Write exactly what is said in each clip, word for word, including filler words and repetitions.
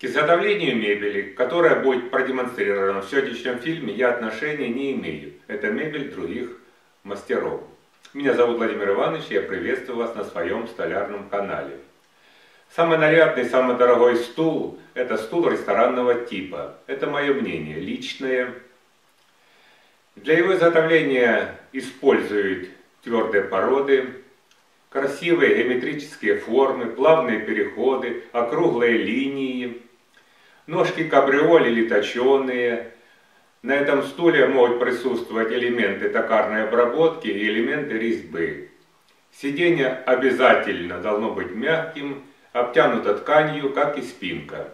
изготовлению мебели, которая будет продемонстрирована в сегодняшнем фильме, я отношения не имею. Это мебель других мастеров. Меня зовут Владимир Иванович, и я приветствую вас на своем столярном канале. Самый нарядный, самый дорогой стул – это стул ресторанного типа. Это мое мнение, личное. Для его изготовления используют твердые породы, красивые геометрические формы, плавные переходы, округлые линии, ножки кабриоль или точеные. На этом стуле могут присутствовать элементы токарной обработки и элементы резьбы. Сиденье обязательно должно быть мягким, обтянуто тканью, как и спинка.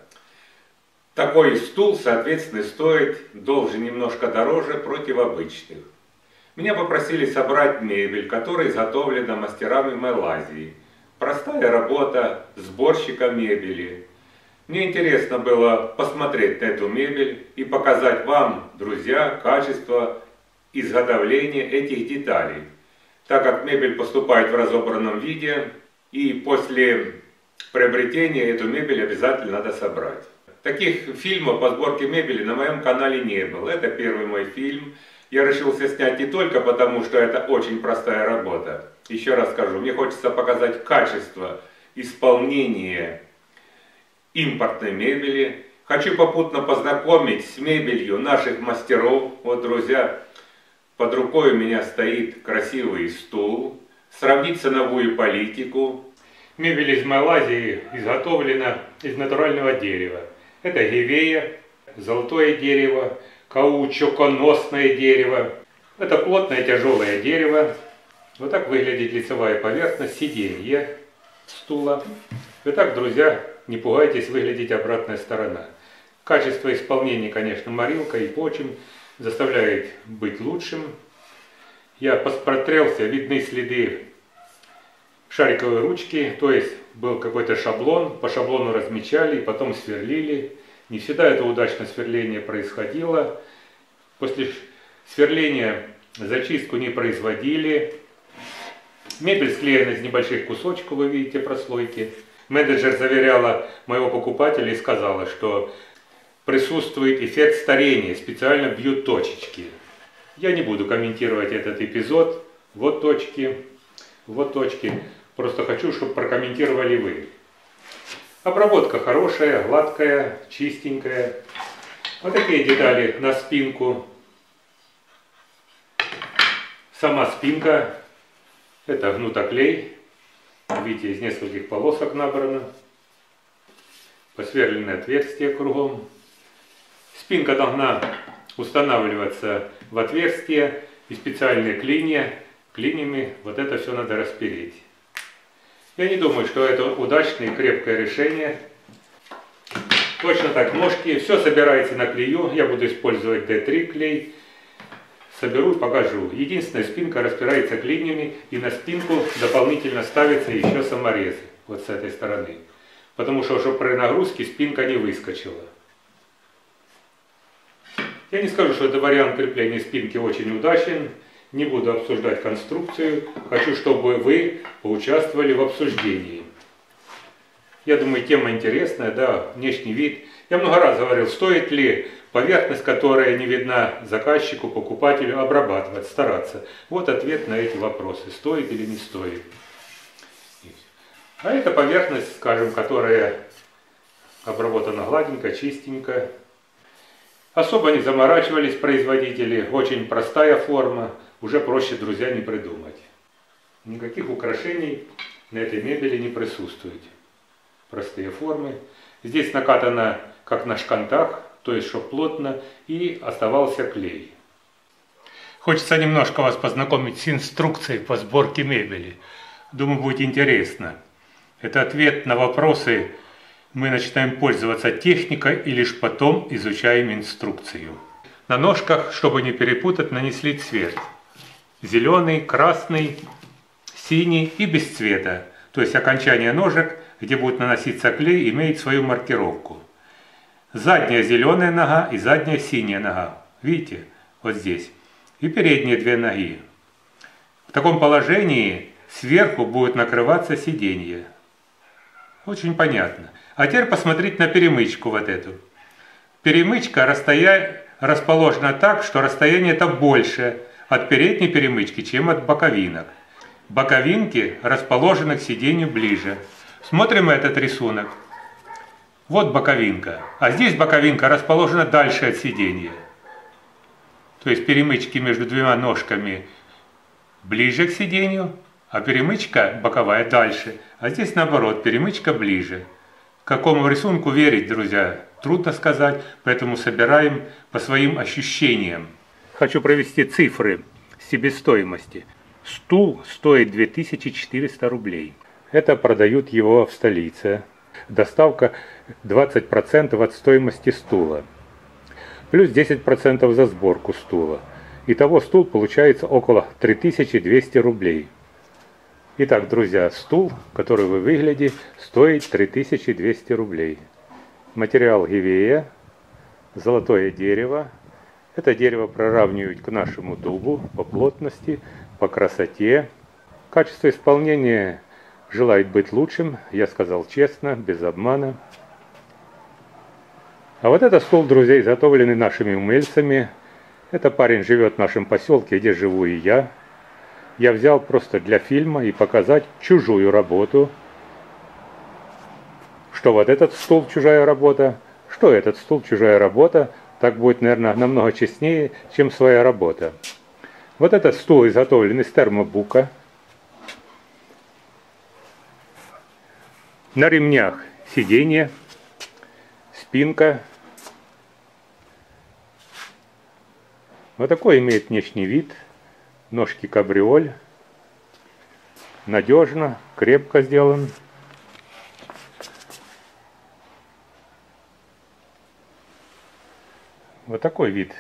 Такой стул, соответственно, стоит, должен немножко дороже против обычных. Меня попросили собрать мебель, которая изготовлена мастерами Малайзии. Простая работа сборщика мебели. Мне интересно было посмотреть на эту мебель и показать вам, друзья, качество изготовления этих деталей. Так как мебель поступает в разобранном виде, и после приобретения эту мебель обязательно надо собрать. Таких фильмов по сборке мебели на моем канале не было. Это первый мой фильм. Я решился снять не только потому, что это очень простая работа. Еще раз скажу, мне хочется показать качество исполнения импортной мебели. Хочу попутно познакомить с мебелью наших мастеров. Вот, друзья, под рукой у меня стоит красивый стул. Сравнить ценовую политику. Мебель из Малайзии изготовлена из натурального дерева. Это гевея, золотое дерево, каучуконосное дерево. Это плотное тяжелое дерево. Вот так выглядит лицевая поверхность сиденья стула. Вот так, друзья, не пугайтесь, выглядит обратная сторона. Качество исполнения, конечно, морилка и почем заставляет быть лучшим. Я посмотрелся, видны следы шариковой ручки, то есть был какой-то шаблон, по шаблону размечали, потом сверлили. Не всегда это удачное сверление происходило. После сверления зачистку не производили. Мебель склеена из небольших кусочков, вы видите прослойки. Менеджер заверяла моего покупателя и сказала, что присутствует эффект старения, специально бьют точечки. Я не буду комментировать этот эпизод. Вот точки, вот точки. Просто хочу, чтобы прокомментировали вы. Обработка хорошая, гладкая, чистенькая. Вот такие детали на спинку. Сама спинка. Это гнутоклей. Видите, из нескольких полосок набрано. Посверленное отверстие кругом. Спинка должна устанавливаться в отверстие. И специальные клинья. Клиньями вот это все надо распереть. Я не думаю, что это удачное и крепкое решение. Точно так, ножки. Все собирается на клею. Я буду использовать дэ три клей. Соберу и покажу. Единственная, спинка распирается клиньями. И на спинку дополнительно ставятся еще саморезы. Вот с этой стороны. Потому что, чтобы при нагрузке спинка не выскочила. Я не скажу, что это вариант крепления спинки очень удачен. Не буду обсуждать конструкцию. Хочу, чтобы вы поучаствовали в обсуждении. Я думаю, тема интересная, да, внешний вид. Я много раз говорил, стоит ли поверхность, которая не видна заказчику, покупателю, обрабатывать, стараться. Вот ответ на эти вопросы, стоит или не стоит. А это поверхность, скажем, которая обработана гладенько, чистенько. Особо не заморачивались производители, очень простая форма. Уже проще, друзья, не придумать. Никаких украшений на этой мебели не присутствует. Простые формы. Здесь накатано, как на шкантах, то есть, чтобы плотно, и оставался клей. Хочется немножко вас познакомить с инструкцией по сборке мебели. Думаю, будет интересно. Это ответ на вопросы, мы начинаем пользоваться техникой и лишь потом изучаем инструкцию. На ножках, чтобы не перепутать, нанесли цвет. Зеленый, красный, синий и без цвета. То есть окончание ножек, где будет наноситься клей, имеет свою маркировку. Задняя зеленая нога и задняя синяя нога. Видите? Вот здесь. И передние две ноги. В таком положении сверху будет накрываться сиденье. Очень понятно. А теперь посмотрите на перемычку вот эту. Перемычка расстоя... расположена так, что расстояние это больше от передней перемычки, чем от боковинок. Боковинки расположены к сиденью ближе. Смотрим этот рисунок. Вот боковинка. А здесь боковинка расположена дальше от сиденья. То есть перемычки между двумя ножками ближе к сиденью, а перемычка боковая дальше. А здесь наоборот, перемычка ближе. К какому рисунку верить, друзья, трудно сказать, поэтому собираем по своим ощущениям. Хочу провести цифры себестоимости. Стул стоит две тысячи четыреста рублей. Это продают его в столице. Доставка двадцать процентов от стоимости стула. Плюс десять процентов за сборку стула. Итого стул получается около три тысячи двести рублей. Итак, друзья, стул, который вы выглядите, стоит три тысячи двести рублей. Материал гивея, золотое дерево. Это дерево проравнивают к нашему дубу по плотности, по красоте. Качество исполнения желает быть лучшим, я сказал честно, без обмана. А вот этот стул, друзья, изготовленный нашими умельцами. Это парень живет в нашем поселке, где живу и я. Я взял просто для фильма и показать чужую работу. Что вот этот стул чужая работа, что этот стул чужая работа. Так будет, наверное, намного честнее, чем своя работа. Вот этот стул изготовлен из термобука. На ремнях сиденье, спинка. Вот такой имеет внешний вид. Ножки кабриоль. Надежно, крепко сделан. Вот такой вид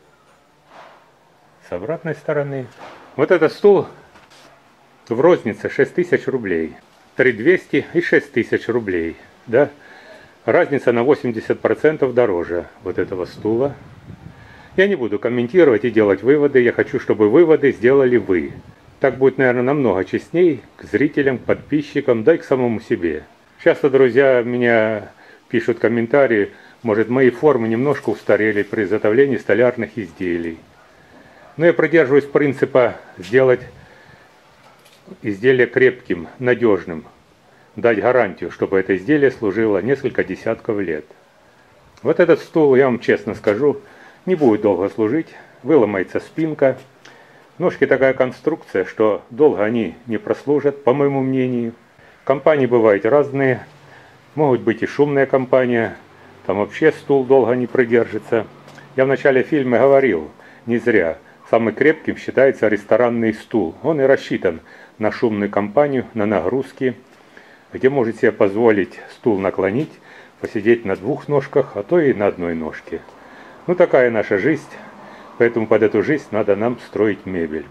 с обратной стороны. Вот этот стул в рознице шесть тысяч рублей. три тысячи двести и шесть тысяч рублей. Да? Разница на восемьдесят процентов дороже вот этого стула. Я не буду комментировать и делать выводы. Я хочу, чтобы выводы сделали вы. Так будет, наверное, намного честней к зрителям, к подписчикам, да и к самому себе. Часто, друзья, меня пишут комментарии. Может, мои формы немножко устарели при изготовлении столярных изделий. Но я придерживаюсь принципа сделать изделие крепким, надежным. Дать гарантию, чтобы это изделие служило несколько десятков лет. Вот этот стул, я вам честно скажу, не будет долго служить. Выломается спинка. Ножки такая конструкция, что долго они не прослужат, по моему мнению. Компании бывают разные. Могут быть и шумная компания. Там вообще стул долго не продержится. Я в начале фильма говорил, не зря, самым крепким считается ресторанный стул. Он и рассчитан на шумную компанию, на нагрузки, где может себе позволить стул наклонить, посидеть на двух ножках, а то и на одной ножке. Ну такая наша жизнь, поэтому под эту жизнь надо нам строить мебель.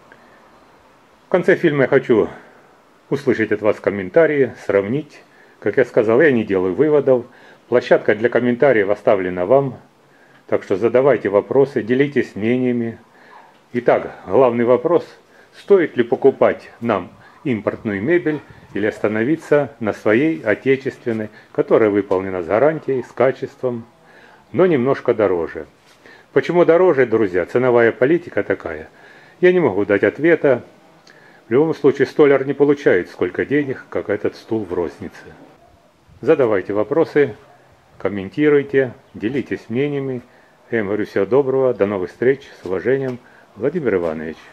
В конце фильма я хочу услышать от вас комментарии, сравнить. Как я сказал, я не делаю выводов. Площадка для комментариев оставлена вам, так что задавайте вопросы, делитесь мнениями. Итак, главный вопрос, стоит ли покупать нам импортную мебель или остановиться на своей отечественной, которая выполнена с гарантией, с качеством, но немножко дороже. Почему дороже, друзья? Ценовая политика такая. Я не могу дать ответа. В любом случае, столяр не получает столько денег, как этот стул в рознице. Задавайте вопросы. Комментируйте, делитесь мнениями. Я вам говорю всего доброго, до новых встреч, с уважением, Владимир Иванович.